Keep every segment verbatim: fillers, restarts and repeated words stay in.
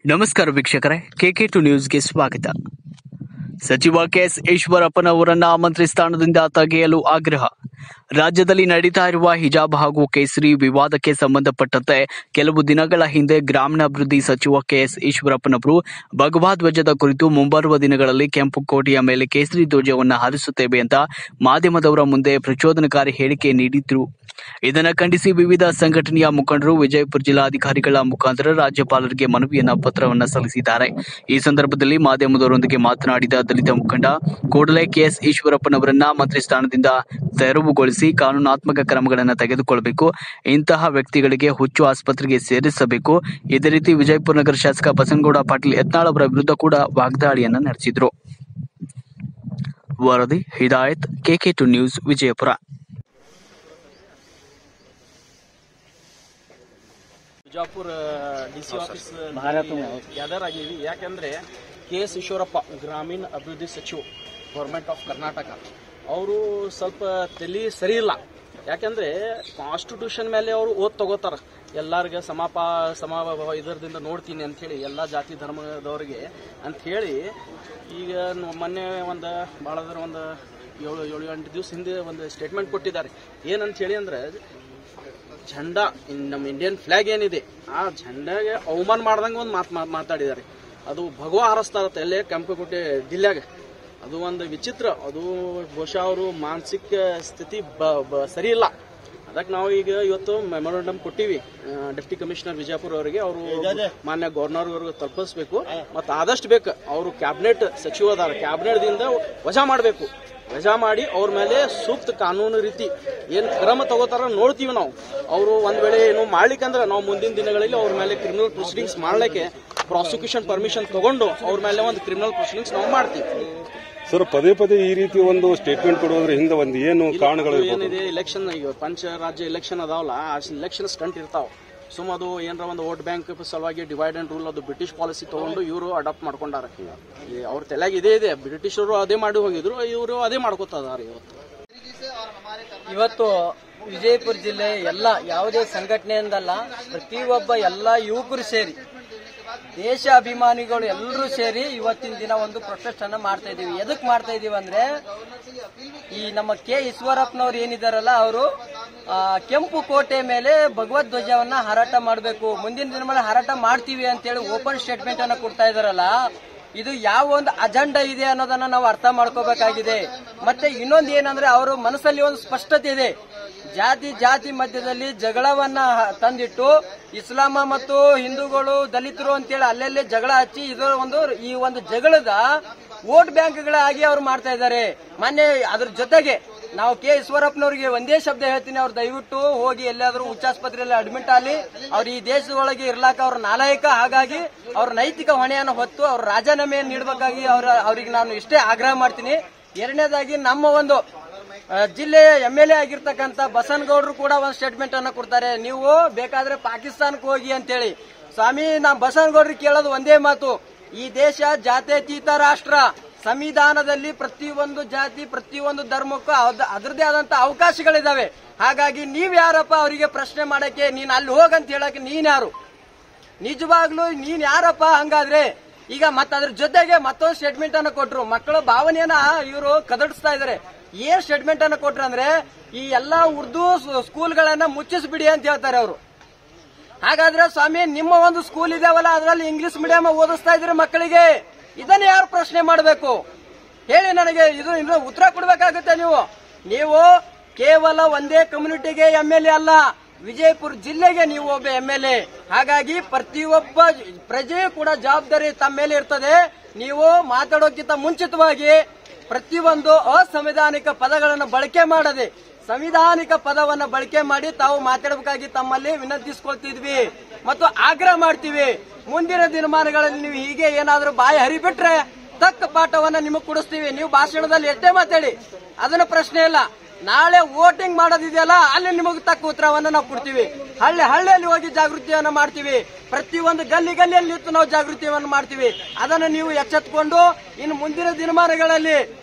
ನಮಸ್ಕಾರ ವೀಕ್ಷಕರೇ, K K to ನ್ಯೂಸ್ಗೆ ಸ್ವಾಗತ. ಸಚಿವ ಕೆಎಸ್ ಈಶ್ವರಪ್ಪನವರನ್ನ ಮಂತ್ರಿ ಸ್ಥಾನದಿಂದ ತೆಗೆಯಲು ಆಗ್ರಹ. ರಾಜ್ಯದಲ್ಲಿ ನಡೀತಾ ಇರುವ ಹಿಜಾಬ್ ಹಾಗೂ ಕೇಸರಿ ವಿವಾದಕ್ಕೆ ಸಂಬಂಧಪಟ್ಟಂತೆ ಕೆಲವು ದಿನಗಳ ಹಿಂದೆ ಗ್ರಾಮೀಣಾಭಿವೃದ್ಧಿ ಸಚಿವ ಕೆಎಸ್ ಈಶ್ವರಪ್ಪನವರು ಭಗವಾ ಧ್ವಜದ ಕುರಿತು ಮುಂಬರುವ ದಿನಗಳಲ್ಲಿ ಕೆಂಪು ಕೋಟೆಯ ಮೇಲೆ ಕೇಸರಿ ಧ್ವಜವನ್ನು ಹಾರಿಸುತ್ತೇವೆ ಅಂತ ಮಾಧ್ಯಮದವರ ಮುಂದೆ ಪ್ರಚೋದನಕಾರಿ ಹೇಳಿಕೆ ನೀಡಿದ್ರು. ಇದನ್ನು ಖಂಡಿಸಿ ವಿವಿಧ ಸಂಘಟನೆಯ ಮುಖಂಡರು ವಿಜಯಪುರ ಜಿಲ್ಲಾಧಿಕಾರಿಗಳ ಮುಖಾಂತರ ರಾಜ್ಯಪಾಲರಿಗೆ ಮನವಿಯನ್ನ ಪತ್ರವನ್ನ ಸಲ್ಲಿಸಿದ್ದಾರೆ. ಈ ಸಂದರ್ಭದಲ್ಲಿ ಮಾಧ್ಯಮದವರೊಂದಿಗೆ ಮಾತನಾಡಿದ ದಲಿತ ಮುಖಂಡ, ಕೂಡಲೇ ಕೆಎಸ್ ಈಶ್ವರಪ್ಪನವರನ್ನ ಮಂತ್ರಿ ಸ್ಥಾನದಿಂದ ತೆರವುಗೊಳಿಸಿ ಕಾನೂನಾತ್ಮಕ ಕ್ರಮಗಳನ್ನು ತೆಗೆದುಕೊಳ್ಳಬೇಕು. ಇಂತಹ ವ್ಯಕ್ತಿಗಳಿಗೆ ಹುಚ್ಚು ಆಸ್ಪತ್ರೆಗೆ ಸೇರಿಸಬೇಕು. ಇದೇ ರೀತಿ ವಿಜಯಪುರ ನಗರ ಶಾಸಕ ಬಸನಗೌಡ ಪಾಟೀಲ್ ಯತ್ನಾಳ್ ಅವರ ವಿರುದ್ಧ ಕೂಡ ವಾಗ್ದಾಳಿಯನ್ನ ನಡೆಸಿದ್ರು. ವರದಿ Hidayat, KK two news, Vijayapura. Bijapur D C office gather ಆಗಿವಿ. ಯಾಕಂದ್ರೆ ಕೆ ಎಸ್ ಈಶ್ವರಪ್ಪ ಗ್ರಾಮೀಣ ಅಭಿವೃದ್ಧಿ ಸಚಿವ ಗೌರ್ಮೆಂಟ್ ಆಫ್ ಕರ್ನಾಟಕ ಅವರು ಸ್ವಲ್ಪ ತಲೆ ಸರಿ ಇಲ್ಲ. ಯಾಕಂದ್ರೆ ಕಾನ್ಸ್ಟಿಟ್ಯೂಷನ್ ಮೇಲೆ ಅವರು ಓದ್ ತಗೋತಾರ. ಎಲ್ಲಾರ್ಗ ಸಮಾಪ ಸಮ ಇದರದಿಂದ ನೋಡ್ತೀನಿ ಅಂತ ಹೇಳಿ ಎಲ್ಲ ಜಾತಿ ಧರ್ಮದವರಿಗೆ ಅಂತ ಹೇಳಿ ಈಗ ಮೊನ್ನೆ ಒಂದು ಭಾಳದ್ರ ಒಂದು ಏಳು ಏಳು ಎಂಟು ದಿವಸ ಹಿಂದೆ ಒಂದು ಸ್ಟೇಟ್ಮೆಂಟ್ ಕೊಟ್ಟಿದ್ದಾರೆ. ಏನಂತ ಹೇಳಿ ಅಂದ್ರೆ, ಝಂಡಾ ನಮ್ಮ ಇಂಡಿಯನ್ ಫ್ಲಾಗ್ ಏನಿದೆ ಆ ಝಂಡಾಗೆ ಅವಮಾನ ಮಾಡ್ದಂಗೆ ಒಂದು ಮಾತು ಮಾತಾಡಿದ್ದಾರೆ. ಅದು ಭಗವಾ ಹಾರಿಸ್ತಾ ಇರತ್ತೆ ಎಲ್ಲೇ ಕೆಂಪಕೋಟೆ ಜಿಲ್ಲೆಗ. ಅದು ಒಂದು ವಿಚಿತ್ರ. ಅದು ಬಹುಶಃ ಅವರು ಮಾನಸಿಕ ಸ್ಥಿತಿ ಸರಿ ಇಲ್ಲ. ಅದಕ್ಕೆ ನಾವು ಈಗ ಇವತ್ತು ಮೆಮೊರಂಡಮ್ ಕೊಟ್ಟಿವಿ ಡೆಪ್ಟಿ ಕಮಿಷನರ್ ವಿಜಯಪುರ ಅವರಿಗೆ. ಅವರು ಮಾನ್ಯ ಗವರ್ನರ್ ಅವ್ರಿಗೆ ತಲುಪಿಸಬೇಕು ಮತ್ತು ಆದಷ್ಟು ಬೇಕು ಅವರು ಕ್ಯಾಬಿನೆಟ್ ಸಚಿವ ಅದಾರ, ಕ್ಯಾಬಿನೆಟ್ದಿಂದ ವಜಾ ಮಾಡಬೇಕು. ವಜಾ ಮಾಡಿ ಅವ್ರ ಮೇಲೆ ಸೂಕ್ತ ಕಾನೂನು ರೀತಿ ಏನು ಕ್ರಮ ತಗೋತಾರ ನೋಡ್ತೀವಿ ನಾವು. ಅವರು ಒಂದ್ ವೇಳೆ ಏನು ಮಾಡ್ಲಿಕ್ಕಂದ್ರೆ ನಾವು ಮುಂದಿನ ದಿನಗಳಲ್ಲಿ ಅವ್ರ ಮೇಲೆ ಕ್ರಿಮಿನಲ್ ಪ್ರೊಸೀಡಿಂಗ್ಸ್ ಮಾಡ್ಲಿಕ್ಕೆ ಪ್ರಾಸಿಕ್ಯೂಷನ್ ಪರ್ಮಿಷನ್ ತಗೊಂಡು ಅವ್ರ ಮೇಲೆ ಒಂದು ಕ್ರಿಮಿನಲ್ ಪ್ರೊಸೀಡಿಂಗ್ಸ್ ನಾವು ಮಾಡ್ತೀವಿ. ಸರ್, ಪದೇ ಪದೇ ಈ ರೀತಿ ಒಂದು ಸ್ಟೇಟ್ಮೆಂಟ್ ಕೊಡೋದ್ರ ಹಿಂದೆ ಒಂದು ಏನು ಕಾರಣಗಳು ಏನಿದೆ? ಇಲೆಕ್ಷನ್, ಈಗ ಪಂಚ ರಾಜ್ಯ ಇಲೆಕ್ಷನ್ ಅದಾವಲ್ಲ, ಆ ಇಲೆಕ್ಷನ್ ಸ್ಟಂಟ್ ಇರ್ತಾವ. ಸುಮ್ಮ ಅದು ಏನರ ಒಂದು ವೋಟ್ ಬ್ಯಾಂಕ್ ಸಲುವಾಗಿ ಡಿವೈಡ್ ಅಂಡ್ ರೂಲ್, ಅದು ಬ್ರಿಟಿಷ್ ಪಾಲಿಸಿ ತಗೊಂಡು ಇವರು ಅಡಾಪ್ಟ್ ಮಾಡ್ಕೊಂಡಾರ. ಅವ್ರ ತಲೆಯಾಗ ಇದೇ ಇದೆ. ಬ್ರಿಟಿಷರು ಅದೇ ಮಾಡಿ ಹೋಗಿದ್ರು, ಇವರು ಅದೇ ಮಾಡ್ಕೊತಿದ್ದಾರೆ. ಇವತ್ತು ಇವತ್ತು ವಿಜಯಪುರ ಜಿಲ್ಲೆ ಎಲ್ಲ ಯಾವುದೇ ಸಂಘಟನೆಯಿಂದಲ್ಲ, ಪ್ರತಿಯೊಬ್ಬ ಎಲ್ಲ ಯುವಕರು ಸೇರಿ, ದೇಶ ಅಭಿಮಾನಿಗಳು ಎಲ್ಲರೂ ಸೇರಿ ಇವತ್ತಿನ ದಿನ ಒಂದು ಪ್ರೊಟೆಸ್ಟ್ ಅನ್ನ ಮಾಡ್ತಾ ಇದೀವಿ. ಎದಕ್ ಮಾಡ್ತಾ ಇದೀವಿ ಅಂದ್ರೆ, ಈ ನಮ್ಮ ಕೆ ಈಶ್ವರಪ್ಪನವ್ರು ಏನಿದಾರಲ್ಲ, ಅವರು ಕೆಂಪು ಕೋಟೆ ಮೇಲೆ ಭಗವದ್ ಧ್ವಜವನ್ನ ಹಾರಾಟ ಮಾಡಬೇಕು, ಮುಂದಿನ ದಿನಗಳಲ್ಲಿ ಹಾರಾಟ ಮಾಡ್ತೀವಿ ಅಂತೇಳಿ ಓಪನ್ ಸ್ಟೇಟ್ಮೆಂಟ್ ಅನ್ನ ಕೊಡ್ತಾ ಇದಾರಲ್ಲ, ಇದು ಯಾವ ಒಂದು ಅಜೆಂಡಾ ಇದೆ ಅನ್ನೋದನ್ನ ನಾವು ಅರ್ಥ ಮಾಡ್ಕೋಬೇಕಾಗಿದೆ. ಮತ್ತೆ ಇನ್ನೊಂದು ಏನಂದ್ರೆ, ಅವರ ಮನಸ್ಸಲ್ಲಿ ಒಂದು ಸ್ಪಷ್ಟತೆ ಇದೆ. ಜಾತಿ ಜಾತಿ ಮಧ್ಯದಲ್ಲಿ ಜಗಳವನ್ನ ತಂದಿಟ್ಟು ಇಸ್ಲಾಮ ಮತ್ತು ಹಿಂದೂಗಳು ದಲಿತರು ಅಂತೇಳಿ ಅಲ್ಲೆಲ್ಲೇ ಜಗಳ ಹಚ್ಚಿ ಇದರ ಒಂದು ಈ ಒಂದು ಜಗಳದ ವೋಟ್ ಬ್ಯಾಂಕ್ಗಳಾಗಿ ಅವ್ರು ಮಾಡ್ತಾ ಇದ್ದಾರೆ. ಮೊನ್ನೆ ಅದ್ರ ಜೊತೆಗೆ ನಾವು ಕೆ ಈಶ್ವರಪ್ಪನವ್ರಿಗೆ ಒಂದೇ ಶಬ್ದ ಹೇಳ್ತೀನಿ, ಅವ್ರು ದಯವಿಟ್ಟು ಹೋಗಿ ಎಲ್ಲಾದ್ರೂ ಉಚ್ಚಾಸ್ಪತ್ರೆಯಲ್ಲಿ ಅಡ್ಮಿಟ್ ಆಗಲಿ. ಅವ್ರು ಈ ದೇಶದೊಳಗೆ ಇರ್ಲಾಕ ಅವ್ರ ನಾಲಾಯಕ. ಹಾಗಾಗಿ ಅವ್ರ ನೈತಿಕ ಹೊಣೆಯನ್ನು ಹೊತ್ತು ಅವ್ರ ರಾಜೀನಾಮೆಯನ್ನು ನೀಡಬೇಕಾಗಿ ಅವ್ರ ಅವ್ರಿಗೆ ನಾನು ಇಷ್ಟೇ ಆಗ್ರಹ ಮಾಡ್ತೀನಿ. ಎರಡನೇದಾಗಿ, ನಮ್ಮ ಒಂದು ಜಿಲ್ಲೆಯ ಎಂ ಎಲ್ ಎ ಆಗಿರ್ತಕ್ಕಂಥ ಬಸನಗೌಡರು ಕೂಡ ಒಂದು ಸ್ಟೇಟ್ಮೆಂಟ್ ಅನ್ನ ಕೊಡ್ತಾರೆ. ನೀವು ಬೇಕಾದ್ರೆ ಪಾಕಿಸ್ತಾನಕ್ಕೆ ಹೋಗಿ ಅಂತೇಳಿ. ಸ್ವಾಮಿ, ನಾ ಬಸನಗೌಡರಿಗೆ ಕೇಳೋದು ಒಂದೇ ಮಾತು, ಈ ದೇಶ ಜಾತ್ಯತೀತ ರಾಷ್ಟ್ರ. ಸಂವಿಧಾನದಲ್ಲಿ ಪ್ರತಿಯೊಂದು ಜಾತಿ ಪ್ರತಿಯೊಂದು ಧರ್ಮಕ್ಕೂ ಅದರದೇ ಆದಂತ ಅವಕಾಶಗಳಿದಾವೆ. ಹಾಗಾಗಿ ನೀವ್ ಯಾರಪ್ಪ ಅವರಿಗೆ ಪ್ರಶ್ನೆ ಮಾಡಕ್ಕೆ? ನೀನ್ ಅಲ್ಲಿ ಹೋಗಂತ ಹೇಳಕ್ಕೆ ನೀನ್ ಯಾರು? ನಿಜವಾಗ್ಲೂ ನೀನ್ ಯಾರಪ್ಪ? ಹಂಗಾದ್ರೆ ಈಗ ಮತ್ತ ಅದ್ರ ಜೊತೆಗೆ ಮತ್ತೊಂದು ಸ್ಟೇಟ್ಮೆಂಟ್ ಅನ್ನ ಕೊಟ್ರು. ಮಕ್ಕಳ ಭಾವನೆಯನ್ನ ಇವರು ಕದಡಿಸ್ತಾ ಇದಾರೆ. ಏನ್ ಸ್ಟೇಟ್ಮೆಂಟ್ ಅನ್ನ ಕೊಟ್ರು ಅಂದ್ರೆ, ಈ ಎಲ್ಲಾ ಉರ್ದು ಸ್ಕೂಲ್ಗಳನ್ನ ಮುಚ್ಚಿಸ್ಬಿಡಿ ಅಂತ ಹೇಳ್ತಾರೆ ಅವರು. ಹಾಗಾದ್ರೆ ಸ್ವಾಮಿ, ನಿಮ್ಮ ಒಂದು ಸ್ಕೂಲ್ ಇದಾವಲ್ಲ, ಅದರಲ್ಲಿ ಇಂಗ್ಲಿಷ್ ಮೀಡಿಯಂ ಓದಿಸ್ತಾ ಇದ್ರೆ ಮಕ್ಕಳಿಗೆ, ಇದನ್ನ ಯಾರು ಪ್ರಶ್ನೆ ಮಾಡಬೇಕು ಹೇಳಿ ನನಗೆ? ಇದು ಇನ್ನು ಉತ್ತರ ಕೊಡ್ಬೇಕಾಗುತ್ತೆ. ನೀವು ನೀವು ಕೇವಲ ಒಂದೇ ಕಮ್ಯುನಿಟಿಗೆ ಎಂ ಎಲ್ ಎ ಅಲ್ಲ, ವಿಜಯಪುರ ಜಿಲ್ಲೆಗೆ ನೀವು ಒಬ್ಬ ಎಂ ಎಲ್ ಎ. ಹಾಗಾಗಿ ಪ್ರತಿಯೊಬ್ಬ ಪ್ರಜೆಯೂ ಕೂಡ ಜವಾಬ್ದಾರಿ ತಮ್ಮ ಮೇಲೆ ಇರ್ತದೆ. ನೀವು ಮಾತಾಡೋಕ್ಕಿಂತ ಮುಂಚಿತವಾಗಿ ಪ್ರತಿಯೊಂದು ಅಸಂವಿಧಾನಿಕ ಪದಗಳನ್ನು ಬಳಕೆ ಮಾಡದೆ ಸಂವಿಧಾನಿಕ ಪದವನ್ನು ಬಳಕೆ ಮಾಡಿ ತಾವು ಮಾತಾಡಬೇಕಾಗಿ ತಮ್ಮಲ್ಲಿ ವಿನಂತಿಸಿಕೊಳ್ತಿದ್ವಿ ಮತ್ತು ಆಗ್ರಹ ಮಾಡ್ತೀವಿ. ಮುಂದಿನ ದಿನಮಾನಗಳಲ್ಲಿ ನೀವು ಹೀಗೆ ಏನಾದರೂ ಬಾಯಿ ಹರಿಬಿಟ್ರೆ ತಕ್ಕ ಪಾಠವನ್ನ ನಿಮಗೆ ಕೊಡಿಸ್ತೀವಿ. ನೀವು ಭಾಷಣದಲ್ಲಿ ಎಷ್ಟೇ ಮಾತಾಡಿ ಅದನ್ನ ಪ್ರಶ್ನೆ ಇಲ್ಲ. ನಾಳೆ ವೋಟಿಂಗ್ ಮಾಡೋದಿದೆಯಲ್ಲ, ಅಲ್ಲಿ ನಿಮಗೆ ತಕ್ಕ ಉತ್ತರವನ್ನ ನಾವು ಕೊಡ್ತೀವಿ. ಹಳ್ಳಿ ಹಳ್ಳಿಯಲ್ಲಿ ಹೋಗಿ ಜಾಗೃತಿಯನ್ನ ಮಾಡ್ತೀವಿ. ಪ್ರತಿಯೊಂದು ಗಲ್ಲಿ ಗಲ್ಲಿಯಲ್ಲಿ ನಿಂತು ನಾವು ಜಾಗೃತಿಯನ್ನು ಮಾಡ್ತೀವಿ. ಅದನ್ನು ನೀವು ಎಚ್ಚೆತ್ತುಕೊಂಡು ಇನ್ನು ಮುಂದಿನ ದಿನಮಾನಗಳಲ್ಲಿ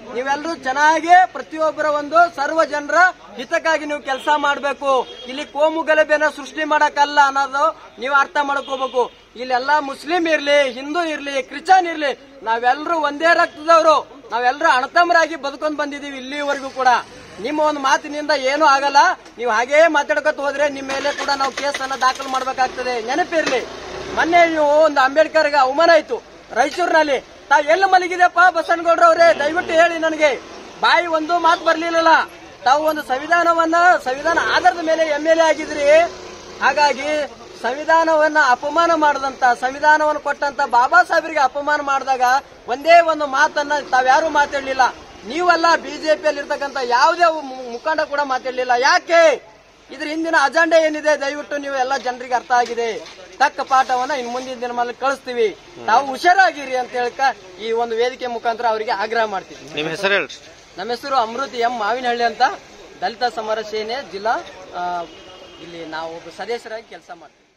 ನೀವೆಲ್ಲರೂ ಚೆನ್ನಾಗಿ ಪ್ರತಿಯೊಬ್ಬರ ಒಂದು ಸರ್ವ ಜನರ ಹಿತಕ್ಕಾಗಿ ನೀವು ಕೆಲಸ ಮಾಡಬೇಕು. ಇಲ್ಲಿ ಕೋಮು ಗಲಭೆನ ಸೃಷ್ಟಿ ಮಾಡಕ್ಕಲ್ಲ ಅನ್ನೋದು ನೀವು ಅರ್ಥ ಮಾಡ್ಕೋಬೇಕು. ಇಲ್ಲೆಲ್ಲಾ ಮುಸ್ಲಿಂ ಇರ್ಲಿ, ಹಿಂದೂ ಇರ್ಲಿ, ಕ್ರಿಶ್ಚಿಯನ್ ಇರ್ಲಿ, ನಾವೆಲ್ಲರೂ ಒಂದೇ ರಕ್ತದವರು, ನಾವೆಲ್ಲರೂ ಅಣತಮ್ಮರಾಗಿ ಬದುಕೊಂಡ್ ಬಂದಿದೀವಿ ಇಲ್ಲಿವರೆಗೂ ಕೂಡ. ನಿಮ್ಮ ಒಂದು ಮಾತಿನಿಂದ ಏನೂ ಆಗಲ್ಲ. ನೀವು ಹಾಗೇ ಮಾತಾಡ್ಕೊತ ಹೋದ್ರೆ ನಿಮ್ಮ ಮೇಲೆ ಕೂಡ ನಾವು ಕೇಸ್ ಅನ್ನ ದಾಖಲು ಮಾಡ್ಬೇಕಾಗ್ತದೆ. ನೆನಪಿರ್ಲಿ, ಮೊನ್ನೆ ನೀವು ಒಂದು ಅಂಬೇಡ್ಕರ್ಗೆ ಅವಮಾನ ಆಯ್ತು ರಾಯಚೂರಿನಲ್ಲಿ. ತಾವ್ ಎಲ್ಲಿ ಮಲಗಿದೆಪ್ಪ ಬಸನಗೌಡ್ರ ಅವರೇ, ದಯವಿಟ್ಟು ಹೇಳಿ ನನಗೆ. ಬಾಯಿ ಒಂದು ಮಾತು ಬರ್ಲಿಲ್ಲ. ತಾವು ಒಂದು ಸಂವಿಧಾನವನ್ನ ಸಂವಿಧಾನ ಆಧಾರದ ಮೇಲೆ ಎಂ ಎಲ್ ಎ ಆಗಿದ್ರಿ. ಹಾಗಾಗಿ ಸಂವಿಧಾನವನ್ನ ಅಪಮಾನ ಮಾಡದಂತ, ಸಂವಿಧಾನವನ್ನು ಕೊಟ್ಟಂತ ಬಾಬಾ ಸಾಹೇಬರಿಗೆ ಅಪಮಾನ ಮಾಡಿದಾಗ ಒಂದೇ ಒಂದು ಮಾತನ್ನ ತಾವ್ಯಾರು ಮಾತಾಡ್ಲಿಲ್ಲ. ನೀವಲ್ಲ, ಬಿಜೆಪಿಯಲ್ಲಿ ಇರ್ತಕ್ಕಂಥ ಯಾವುದೇ ಮುಖಂಡ ಕೂಡ ಮಾತಾಡ್ಲಿಲ್ಲ. ಯಾಕೆ? ಇದ್ರ ಹಿಂದಿನ ಅಜೆಂಡಾ ಏನಿದೆ ದಯವಿಟ್ಟು ನೀವು ಎಲ್ಲ ಜನರಿಗೆ ಅರ್ಥ ಆಗಿದೆ. ತಕ್ಕ ಪಾಠವನ್ನ ಇನ್ ಮುಂದಿನ ದಿನಗಳಲ್ಲಿ ಕಳಿಸ್ತೀವಿ. ತಾವು ಹುಷಾರಾಗಿರಿ ಅಂತ ಹೇಳ್ಕ ಈ ಒಂದು ವೇದಿಕೆ ಮುಖಾಂತರ ಅವರಿಗೆ ಆಗ್ರಹ ಮಾಡ್ತೀವಿ. ನಿಮ್ಮ ಹೆಸರು ಹೇಳಿ. ನಮ್ಮ ಹೆಸರು ಅಮೃತ್ ಎಂ ಮಾವಿನಹಳ್ಳಿ ಅಂತ, ದಲಿತ ಸಮರ ಸೇನೆ ಜಿಲ್ಲಾ. ಇಲ್ಲಿ ನಾವು ಒಬ್ಬ ಸದಸ್ಯರಾಗಿ ಕೆಲಸ ಮಾಡ್ತೀವಿ.